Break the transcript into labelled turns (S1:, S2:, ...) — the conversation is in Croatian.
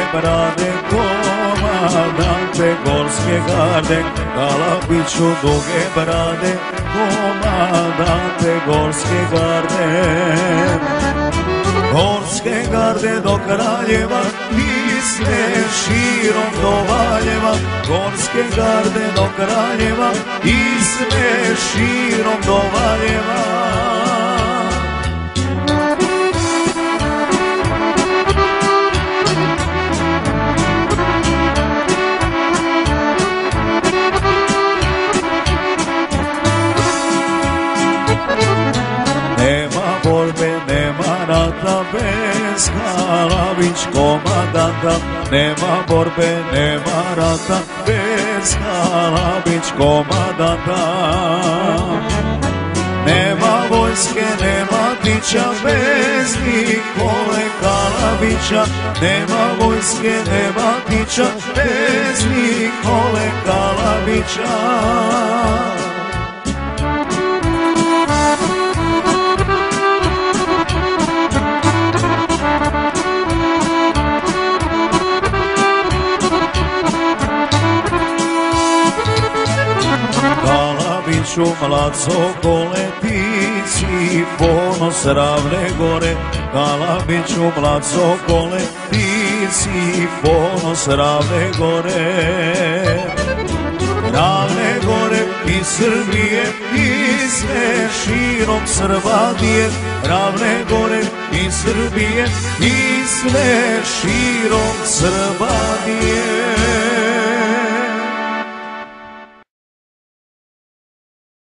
S1: brade, komandante Gorske garde, Kalabiću duge brade, komandante Gorske garde. Gorske garde do Kraljeva, ti sve širom do Valjeva. Gorske garde do Kraljeva, ti sve širom do Valjeva. Nema rata bez Kalabić komandanta, nema borbe, nema rata bez Kalabić komandanta. Nema vojske, nema tića bez Nikole Kalabića, nema vojske, nema tića bez Nikole Kalabića. Kalabiću mlad Sokole, ti si ponos Ravne gore. Kalabiću mlad Sokole, ti si ponos Ravne gore. Ravne gore i Srbije i sve širom Srbadije. Ravne gore i Srbije i sve širom Srbadije.